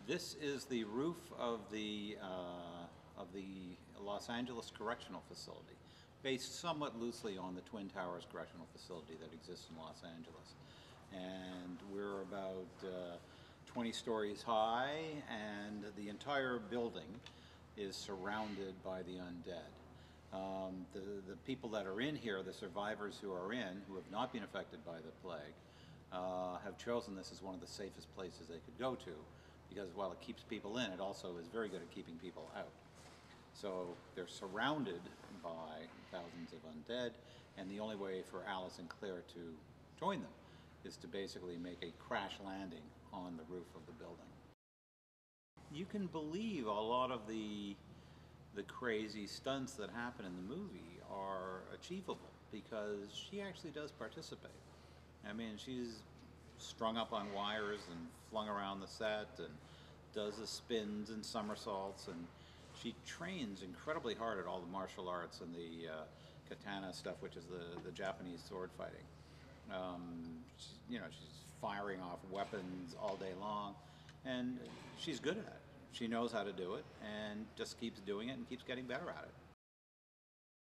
This is the roof of the Los Angeles Correctional Facility, based somewhat loosely on the Twin Towers Correctional Facility that exists in Los Angeles. And we're about 20 stories high, and the entire building is surrounded by the undead. The people that are in here, the survivors who are in, who have not been affected by the plague, have chosen this as one of the safest places they could go to, because while it keeps people in, it also is very good at keeping people out. So they're surrounded by thousands of undead, and the only way for Alice and Claire to join them is to basically make a crash landing on the roof of the building. You can believe a lot of the crazy stunts that happen in the movie are achievable, because she actually does participate. I mean, she's strung up on wires and flung around the set and does the spins and somersaults, and she trains incredibly hard at all the martial arts and the katana stuff, which is the Japanese sword fighting. She's firing off weapons all day long, and she's good at it. She knows how to do it and just keeps doing it and keeps getting better at it.